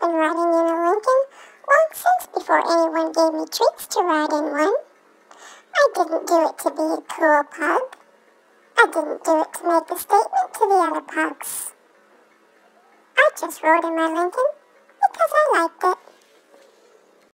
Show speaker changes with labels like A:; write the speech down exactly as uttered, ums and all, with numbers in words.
A: been riding in a Lincoln long since before anyone gave me treats to ride in one. I didn't do it to be a cool pug. I didn't do it to make a statement to the other pugs. I just rode in my Lincoln because I liked it.